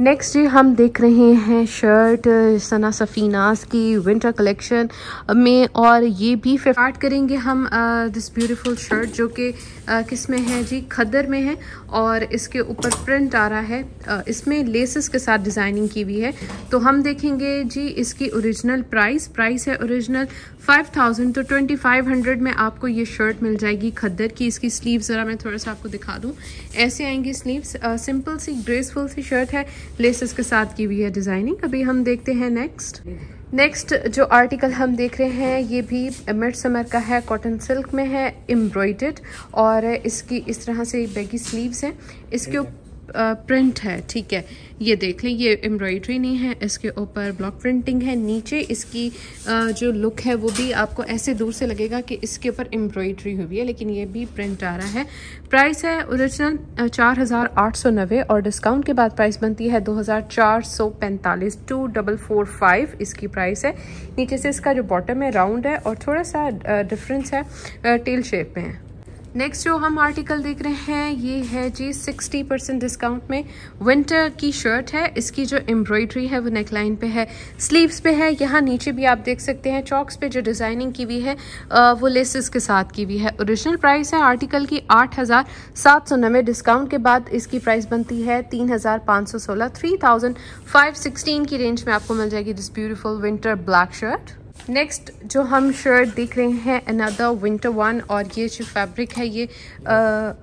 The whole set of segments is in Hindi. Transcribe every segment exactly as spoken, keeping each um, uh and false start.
नेक्स्ट जी हम देख रहे हैं शर्ट सना सफ़ीनास की विंटर कलेक्शन में, और ये भी स्टार्ट करेंगे हम दिस ब्यूटीफुल शर्ट जो कि किस में है जी, खद्दर में है, और इसके ऊपर प्रिंट आ रहा है, uh, इसमें लेसेस के साथ डिज़ाइनिंग की हुई है। तो हम देखेंगे जी इसकी ओरिजिनल प्राइस प्राइस है ओरिजिनल फाइव थाउजेंड, तो ट्वेंटी फाइव हंड्रेड में आपको ये शर्ट मिल जाएगी खद्दर की। इसकी स्लीव्स ज़रा मैं थोड़ा सा आपको दिखा दूँ, ऐसे आएंगी स्लीव्स, सिंपल सी ग्रेसफुल सी शर्ट है, लेसेस के साथ की हुई है डिज़ाइनिंग। अभी हम देखते हैं नेक्स्ट नेक्स्ट जो आर्टिकल हम देख रहे हैं ये भी मिड समर का है, कॉटन सिल्क में है, एम्ब्रॉयडर्ड, और इसकी इस तरह से बैगी स्लीव्स हैं, इसके ऊपर प्रिंट है, ठीक है, ये देख लें, ये एम्ब्रॉयडरी नहीं है, इसके ऊपर ब्लॉक प्रिंटिंग है। नीचे इसकी uh, जो लुक है वो भी आपको ऐसे दूर से लगेगा कि इसके ऊपर एम्ब्रॉयडरी हुई है, लेकिन ये भी प्रिंट आ रहा है। प्राइस है ओरिजिनल चार हज़ार आठ सौ नब्बे और डिस्काउंट के बाद प्राइस बनती है दो हज़ार चार सौ पैंतालीस, टू डबल फोर फाइव इसकी प्राइस है। नीचे से इसका जो बॉटम है राउंड है और थोड़ा सा डिफरेंस है, टेल शेप में है। नेक्स्ट जो हम आर्टिकल देख रहे हैं ये है जी सिक्सटी परसेंट डिस्काउंट में विंटर की शर्ट है। इसकी जो एम्ब्रॉयडरी है वो नेकलाइन पे है, स्लीव्स पे है, यहाँ नीचे भी आप देख सकते हैं चॉक्स पे जो डिज़ाइनिंग की हुई है वो लेसेस के साथ की हुई है। ओरिजिनल प्राइस है आर्टिकल की आठ हज़ार सात सौ नब्बे, डिस्काउंट के बाद इसकी प्राइस बनती है तीन हज़ार पाँच सौ सोलह, थ्री थाउजेंड फाइव सिक्सटीन की रेंज में आपको मिल जाएगी this beautiful winter black shirt. Next जो हम शर्ट देख रहे हैं अनदर विंटर वन, और ये जो फैब्रिक है ये आ,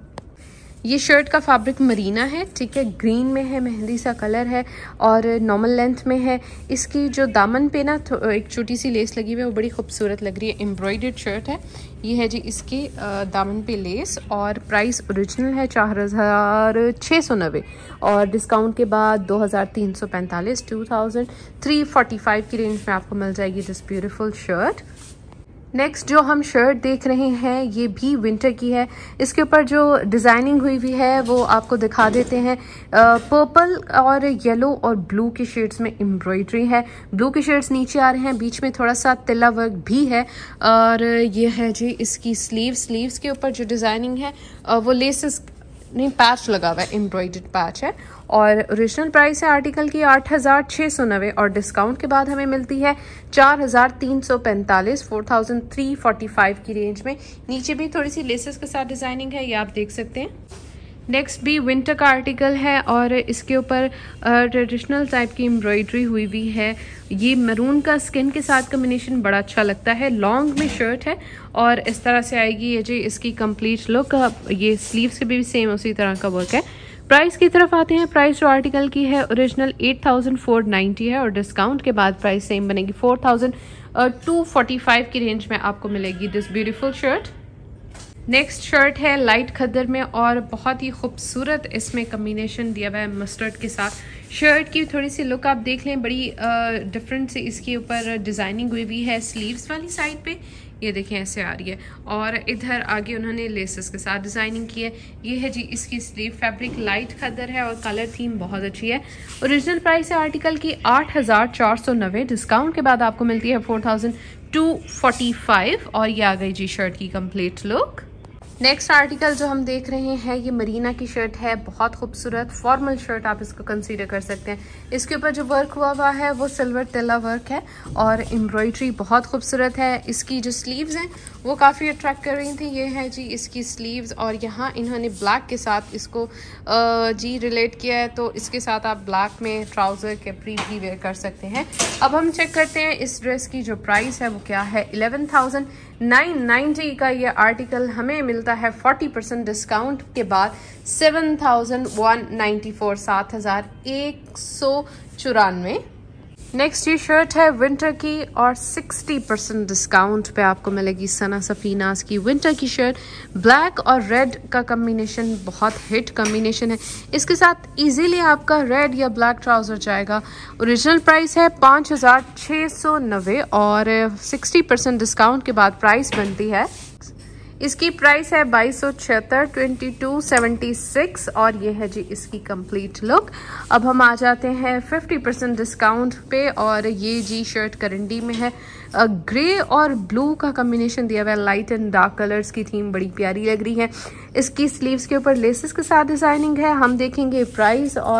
ये शर्ट का फैब्रिक मरीना है, ठीक है, ग्रीन में है, मेहंदी सा कलर है और नॉर्मल लेंथ में है। इसकी जो दामन पे ना एक छोटी सी लेस लगी हुई है वो बड़ी खूबसूरत लग रही है, एम्ब्रॉयडर्ड शर्ट है। ये है जी इसकी दामन पे लेस, और प्राइस ओरिजिनल है चार हज़ार छः सौ नब्बे और डिस्काउंट के बाद दो हज़ार तीन सौ पैंतालीस, two thousand three forty five की रेंज में आपको मिल जाएगी दिस ब्यूटीफुल शर्ट। नेक्स्ट जो हम शर्ट देख रहे हैं ये भी विंटर की है, इसके ऊपर जो डिज़ाइनिंग हुई हुई है वो आपको दिखा देते हैं। पर्पल और येलो और ब्लू के शेड्स में एम्ब्रॉयडरी है, ब्लू के शेड्स नीचे आ रहे हैं, बीच में थोड़ा सा तिल्ला वर्क भी है, और ये है जी इसकी स्लीव स्लीव्स के ऊपर जो डिज़ाइनिंग है वो लेसेस नहीं पैच लगा हुआ है, एम्ब्रॉयडर्ड पैच है, और ओरिजिनल प्राइस है आर्टिकल की आठ हज़ार छः सौ नब्बे और डिस्काउंट के बाद हमें मिलती है चार हज़ार तीन सौ पैंतालीस, four thousand three forty five की रेंज में। नीचे भी थोड़ी सी लेसेस के साथ डिज़ाइनिंग है, ये आप देख सकते हैं। नेक्स्ट भी विंटर का आर्टिकल है और इसके ऊपर ट्रेडिशनल टाइप की एम्ब्रॉयडरी हुई हुई है। ये मरून का स्किन के साथ कॉम्बिनेशन बड़ा अच्छा लगता है, लॉन्ग में शर्ट है और इस तरह से आएगी ये जी इसकी कंप्लीट लुक। ये स्लीव्स के भी सेम उसी तरह का वर्क है। प्राइस की तरफ आते हैं, प्राइस जो आर्टिकल की है original eight thousand four ninety है और डिस्काउंट के बाद प्राइस सेम बनेगी four thousand two forty five की रेंज में आपको मिलेगी this beautiful shirt. Next shirt है लाइट खद्दर में और बहुत ही खूबसूरत इसमें कम्बिनेशन दिया हुआ है मस्टर्ड के साथ। शर्ट की थोड़ी सी लुक आप देख लें, बड़ी डिफरेंट सी इसके ऊपर डिज़ाइनिंग हुई हुई है स्लीव्स वाली साइड पे, ये देखें ऐसे आ रही है, और इधर आगे उन्होंने लेसेस के साथ डिज़ाइनिंग की है। ये है जी इसकी स्लीव, फैब्रिक लाइट खद्दर है और कलर थीम बहुत अच्छी है। ओरिजिनल प्राइस है आर्टिकल की आठ हज़ार चार सौ नब्बे, डिस्काउंट के बाद आपको मिलती है four thousand two forty five और ये आ गई जी शर्ट की कंप्लीट लुक। नेक्स्ट आर्टिकल जो हम देख रहे हैं ये मरीना की शर्ट है, बहुत खूबसूरत फॉर्मल शर्ट आप इसको कंसीडर कर सकते हैं। इसके ऊपर जो वर्क हुआ हुआ है वो सिल्वर तिल्ला वर्क है और एम्ब्रॉयडरी बहुत खूबसूरत है। इसकी जो स्लीव्स हैं वो काफ़ी अट्रैक्ट कर रही थी। ये है जी इसकी स्लीव्स और यहाँ इन्होंने ब्लैक के साथ इसको जी रिलेट किया है, तो इसके साथ आप ब्लैक में ट्राउज़र कैप्री भी वेयर कर सकते हैं। अब हम चेक करते हैं इस ड्रेस की जो प्राइस है वो क्या है। इलेवन थाउजेंड नाइन नाइन्टी का ये आर्टिकल हमें मिलता है फोर्टी परसेंट डिस्काउंट के बाद seven thousand one ninety four, सात हज़ार एक सौ चौरानवे। नेक्स्ट ये शर्ट है विंटर की और सिक्सटी परसेंट डिस्काउंट पे आपको मिलेगी सना सफ़ीनास की विंटर की शर्ट। ब्लैक और रेड का कम्बिनेशन बहुत हिट कम्बिनेशन है, इसके साथ इजीली आपका रेड या ब्लैक ट्राउज़र जाएगा। ओरिजिनल प्राइस है पाँच हज़ार छः सौ नब्बे और सिक्सटी परसेंट डिस्काउंट के बाद प्राइस बनती है, इसकी प्राइस है बाईस सौ छिहत्तर, ट्वेंटी टू सेवेंटी सिक्स और ये है जी इसकी कंप्लीट लुक। अब हम आ जाते हैं फिफ्टी परसेंट डिस्काउंट पे और ये जी शर्ट करंडी में है। ग्रे और ब्लू का कॉम्बिनेशन दिया हुआ है, लाइट एंड डार्क कलर्स की थीम बड़ी प्यारी लग रही है। इसकी स्लीव्स के ऊपर लेसेस के साथ डिज़ाइनिंग है। हम देखेंगे प्राइस और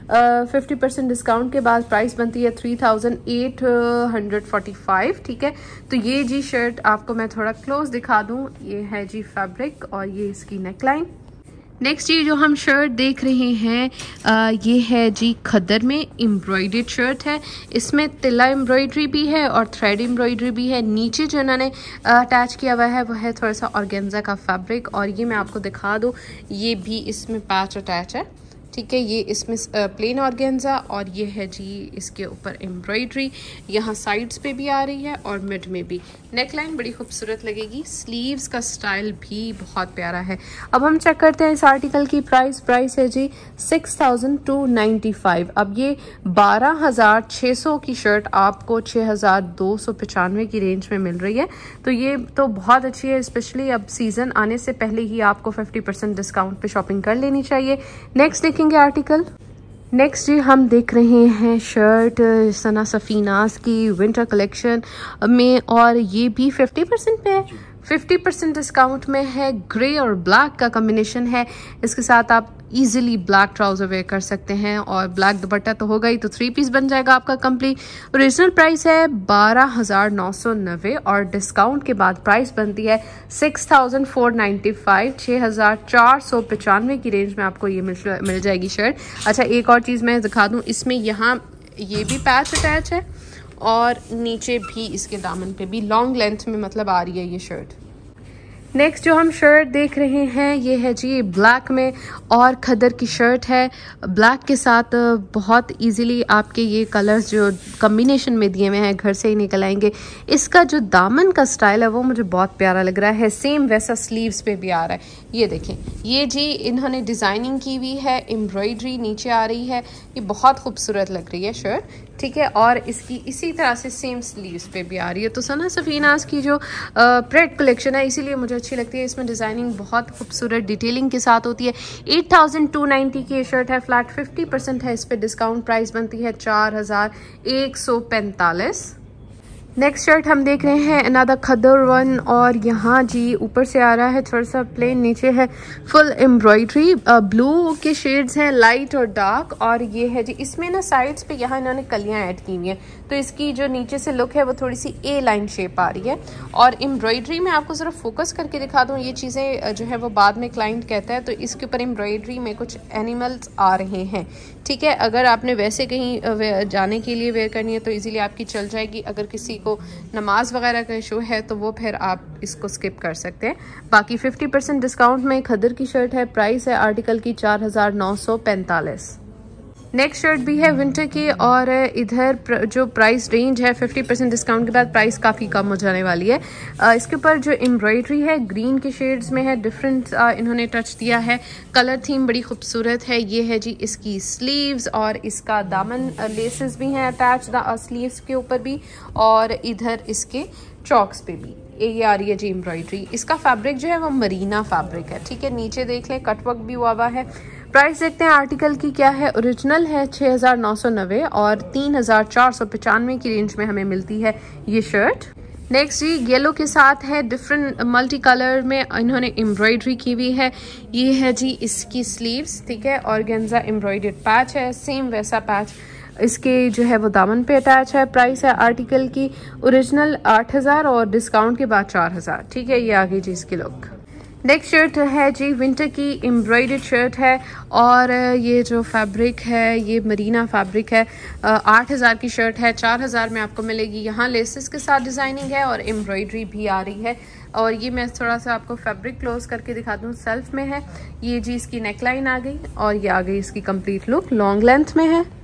फिफ्टी परसेंट डिस्काउंट के बाद प्राइस बनती है three thousand eight hundred forty five. ठीक है, तो ये जी शर्ट आपको मैं थोड़ा क्लोज दिखा दूँ। ये है जी फैब्रिक और ये इसकी नेकलाइन। नेक्स्ट ये जो हम शर्ट देख रहे हैं आ, ये है जी खद्दर में एम्ब्रॉयडर्ड शर्ट है। इसमें तिला एम्ब्रॉयडरी भी है और थ्रेड एम्ब्रॉयडरी भी है। नीचे जो इन्होंने अटैच किया हुआ है वो है थोड़ा सा ऑर्गेन्जा का फैब्रिक और ये मैं आपको दिखा दूँ, ये भी इसमें पैच अटैच है। ठीक है, ये इसमें प्लेन ऑर्गेन्जा और ये है जी इसके ऊपर एम्ब्रॉयडरी, यहाँ साइड्स पे भी आ रही है और मिड में भी। नेकलाइन बड़ी खूबसूरत लगेगी, स्लीव्स का स्टाइल भी बहुत प्यारा है। अब हम चेक करते हैं इस आर्टिकल की प्राइस। प्राइस है जी six thousand two ninety five. अब ये बारह हज़ार छः सौ की शर्ट आपको छः हज़ार दो सौ पचानवे की रेंज में मिल रही है, तो ये तो बहुत अच्छी है। स्पेशली अब सीज़न आने से पहले ही आपको फिफ्टी परसेंट डिस्काउंट पे शॉपिंग कर लेनी चाहिए। नेक्स्ट देखेंगे आर्टिकल। नेक्स्ट जी हम देख रहे हैं शर्ट सना सफीनास की विंटर कलेक्शन में और ये भी फिफ्टी परसेंट पे है, फिफ्टी परसेंट डिस्काउंट में है। ग्रे और ब्लैक का कॉम्बिनेशन है, इसके साथ आप इजीली ब्लैक ट्राउजर वेयर कर सकते हैं और ब्लैक दुपट्टा तो होगा ही, तो थ्री पीस बन जाएगा आपका कंप्लीट। ओरिजिनल प्राइस है बारह हज़ार नौ सौ नब्बे और डिस्काउंट के बाद प्राइस बनती है six thousand four ninety five. छः हज़ार चार सौ पचानवे की रेंज में आपको ये मिल मिल जाएगी शर्ट। अच्छा, एक और चीज़ मैं दिखा दूँ, इसमें यहाँ ये भी पैच अटैच है और नीचे भी इसके दामन पे भी लॉन्ग लेंथ में मतलब आ रही है ये शर्ट। नेक्स्ट जो हम शर्ट देख रहे हैं ये है जी ब्लैक में और खद्दर की शर्ट है। ब्लैक के साथ बहुत इजीली आपके ये कलर्स जो कॉम्बिनेशन में दिए हुए हैं घर से ही निकल आएंगे। इसका जो दामन का स्टाइल है वो मुझे बहुत प्यारा लग रहा है, सेम वैसा स्लीव्स पे भी आ रहा है। ये देखें, ये जी इन्होंने डिज़ाइनिंग की हुई है, एम्ब्रॉयडरी नीचे आ रही है, ये बहुत खूबसूरत लग रही है शर्ट। ठीक है, और इसकी इसी तरह से सेम स्लीव्स पे भी आ रही है। तो सना सफीनास की जो प्रेड कलेक्शन है इसीलिए मुझे अच्छी लगती है, इसमें डिज़ाइनिंग बहुत खूबसूरत डिटेलिंग के साथ होती है। एट थाउजेंड टू नाइन्टी की ये शर्ट है, फ्लैट फिफ्टी परसेंट है इस पर डिस्काउंट। प्राइस बनती है चार हज़ार एक सौ पैंतालीस। नेक्स्ट शर्ट हम देख रहे हैं अनदर खद्दर वन और यहाँ जी ऊपर से आ रहा है थोड़ा सा प्लेन, नीचे है फुल एम्ब्रॉयडरी, ब्लू के शेड्स हैं लाइट और डार्क और ये है जी इसमें ना साइड्स पे यहाँ इन्होंने कलियाँ ऐड की हुई हैं, तो इसकी जो नीचे से लुक है वो थोड़ी सी ए लाइन शेप आ रही है। और एम्ब्रॉयडरी में आपको ज़रा फोकस करके दिखा दूँ, ये चीज़ें जो है वो बाद में क्लाइंट कहता है, तो इसके ऊपर एम्ब्रॉयडरी में कुछ एनिमल्स आ रहे हैं। ठीक है, अगर आपने वैसे कहीं जाने के लिए वेयर करनी है तो इजीली आपकी चल जाएगी। अगर किसी को नमाज वगैरह का इशू है तो वो फिर आप इसको स्किप कर सकते हैं। बाकी फिफ्टी परसेंट डिस्काउंट में खद्दर की शर्ट है, प्राइस है आर्टिकल की चार हज़ार नौ सौ पैंतालीस। नेक्स्ट शर्ट भी है विंटर की और इधर जो प्राइस रेंज है फिफ्टी परसेंट डिस्काउंट के बाद प्राइस काफ़ी कम हो जाने वाली है। इसके ऊपर जो एम्ब्रॉयडरी है ग्रीन के शेड्स में है, डिफरेंट इन्होंने टच दिया है, कलर थीम बड़ी खूबसूरत है। ये है जी इसकी स्लीव्स और इसका दामन, लेसेस भी हैं अटैच स्लीव्स के ऊपर भी और इधर इसके चॉक्स पे भी ये आ रही है जी एम्ब्रॉयडरी। इसका फैब्रिक जो है वो मरीना फैब्रिक है। ठीक है, नीचे देख लें कटवर्क भी हुआ हुआ है। प्राइस देखते हैं आर्टिकल की क्या है। ओरिजिनल है छः हज़ार नौ सौ नब्बे और तीन हज़ार चार सौ पचानवे की रेंज में हमें मिलती है ये शर्ट। नेक्स्ट जी येलो के साथ है, डिफरेंट मल्टी कलर में इन्होंने एम्ब्रॉयडरी की हुई है। ये है जी इसकी स्लीव्स, ठीक है, ऑर्गेन्जा एम्ब्रॉयडर्ड पैच है, सेम वैसा पैच इसके जो है वो दामन पे अटैच है। प्राइस है आर्टिकल की ओरिजिनल आठ हज़ार और डिस्काउंट के बाद चार हज़ार। ठीक है, ये आ गई जी इसकी लुक। नेक्स्ट शर्ट है जी विंटर की एम्ब्रॉयडर्ड शर्ट है और ये जो फैब्रिक है ये मरीना फैब्रिक है। आठ हज़ार की शर्ट है, चार हज़ार में आपको मिलेगी। यहाँ लेसेस के साथ डिज़ाइनिंग है और एम्ब्रॉयडरी भी आ रही है। और ये मैं थोड़ा सा आपको फैब्रिक क्लोज करके दिखा दूँ, सेल्फ में है। ये जी इसकी नेकलाइन आ गई और ये आ गई इसकी कंप्लीट लुक, लॉन्ग लेंथ में है।